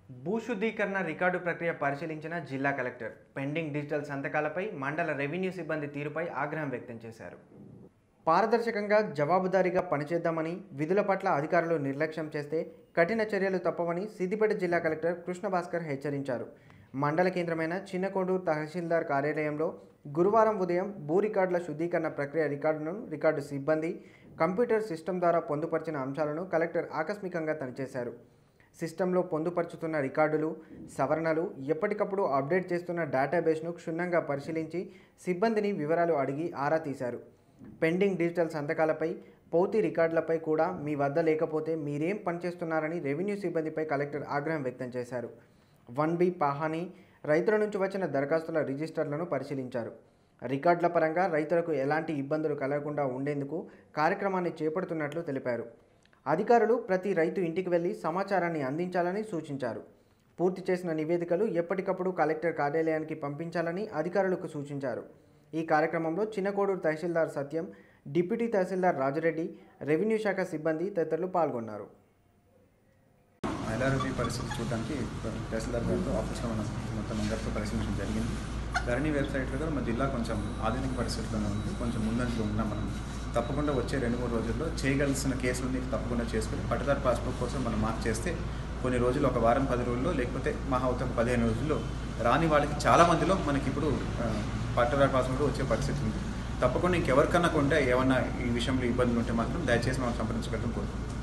భూశుద్ధీకరణ record ప్రక్రియ పరిశీలించిన జిల్లా కలెక్టర్ పెండింగ్ డిజిటల్ సంతకాలపై మండల రెవెన్యూ సిబ్బంది తీరుపై ఆగ్రహం వ్యక్తం చేశారు. పారదర్శకంగా జవాబుదారీగా పనిచేద్దామని, విధుల పట్ల అధికారులు నిర్లక్ష్యం చేస్తే కఠిన చర్యలు తప్పవని సిద్దిపేట జిల్లా కలెక్టర్ కృష్ణభాస్కర్ హెచ్చరించారు. మండల కేంద్రమైన చిన్నకొండూరు తహసీల్దార్ కార్యాలయంలో గురువారం ఉదయం భూ రికార్డుల శుద్ధీకరణ ప్రక్రియ రికార్డు సిబ్బంది కంప్యూటర్ సిస్టమ్ ద్వారా పొందుపరిచిన అంశాలను కలెక్టర్ ఆకస్మికంగా తనిచేశారు. సిస్టంలో పొందుపరుచుతున్న రికార్డులు, సవరణలు, ఎప్పటికప్పుడు అప్డేట్ చేస్తున్న డేటాబేస్ను క్షుణ్ణంగా పరిశీలించి సిబ్బందిని వివరాలు అడిగి ఆరా తీశారు. పెండింగ్ డిజిటల్ సంతకాలపై, పౌతి రికార్డులపై కూడా మీ వద్ద లేకపోతే మీరేం పనిచేస్తున్నారని రెవెన్యూ సిబ్బందిపై కలెక్టర్ ఆగ్రహం వ్యక్తం చేశారు. 1B పాహాని రైతుల నుంచి వచ్చిన దరఖాస్తుల రిజిస్టర్లను పరిశీలించారు. రికార్డుల పరంగా రైతులకు ఎలాంటి ఇబ్బందులు కలగకుండా ఉండేందుకు కార్యక్రమాన్ని చేపడుతున్నట్లు తెలిపారు. అధికారులు ప్రతి రైతు ఇంటికి వెళ్లి సమాచారాన్ని అందించాలని సూచించారు. పూర్తి చేసిన నివేదికలు ఎప్పటికప్పుడు కలెక్టర్ కార్యాలయానికి పంపించాలని అధికారులకు సూచించారు. ఈ కార్యక్రమంలో చిన్నకోడూరు తహసీల్దార్ సత్యం, డిప్యూటీ తహసీల్దార్ రాజరెడ్డి, రెవెన్యూ శాఖ సిబ్బంది తదితరులు పాల్గొన్నారు. ఎల్ఆర్బి పరిస్థితి చూడడానికి తహసీల్దార్ గారితో ఆఫీస్లో మనం మొత్తం అందరితో పరిశీలించడం జరిగింది. ధరణి వెబ్సైట్లో కూడా మన జిల్లా కొంచెం ఆధునిక పరిస్థితుల్లోనే ఉంది, కొంచెం ముందంజలో ఉన్నాం. మనం తప్పకుండా వచ్చే 2-3 రోజుల్లో చేయగలిసిన కేసులని తప్పకుండా చేసుకుని పట్టదారు పాస్పోర్ట్ కోసం మనం మార్క్ చేస్తే కొన్ని రోజులు, ఒక వారం 10 రోజుల్లో, లేకపోతే మహా అవుతాం 15 రోజుల్లో రాని వాళ్ళకి చాలా మందిలో మనకి ఇప్పుడు పట్టదారు పాస్పోర్ట్ వచ్చే పరిస్థితి ఉంది. తప్పకుండా ఇంకెవరికన్నా కొంటే ఏమన్నా ఈ విషయంలో ఇబ్బందులు ఉంటే మాత్రం దయచేసి మనం సంప్రదించగలం కోరుకుంటున్నాం.